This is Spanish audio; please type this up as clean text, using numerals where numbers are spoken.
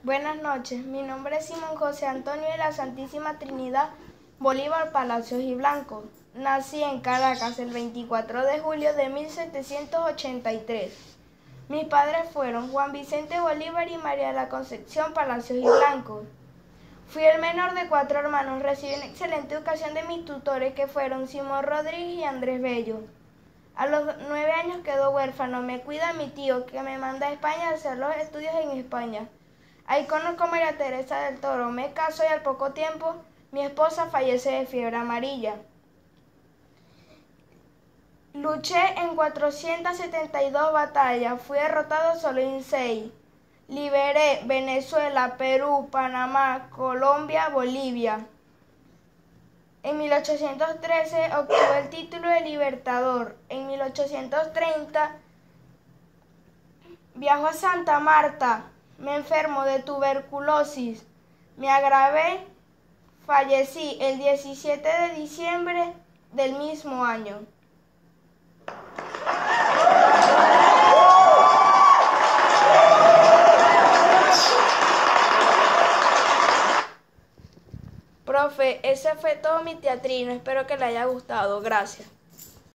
Buenas noches, mi nombre es Simón José Antonio de la Santísima Trinidad Bolívar Palacios y Blanco. Nací en Caracas el 24 de julio de 1783. Mis padres fueron Juan Vicente Bolívar y María de la Concepción Palacios y Blanco. Fui el menor de 4 hermanos, recibí una excelente educación de mis tutores que fueron Simón Rodríguez y Andrés Bello. A los 9 años quedó huérfano, me cuida mi tío que me manda a España a hacer los estudios en España. Ahí conozco a María Teresa del Toro, me caso y al poco tiempo mi esposa fallece de fiebre amarilla. Luché en 472 batallas, fui derrotado solo en 6. Liberé Venezuela, Perú, Panamá, Colombia, Bolivia. En 1813 obtuve el título de libertador. En 1830 viajo a Santa Marta. Me enfermo de tuberculosis. Me agravé. Fallecí el 17 de diciembre del mismo año. Profe, ese fue todo mi teatrino. Espero que le haya gustado. Gracias.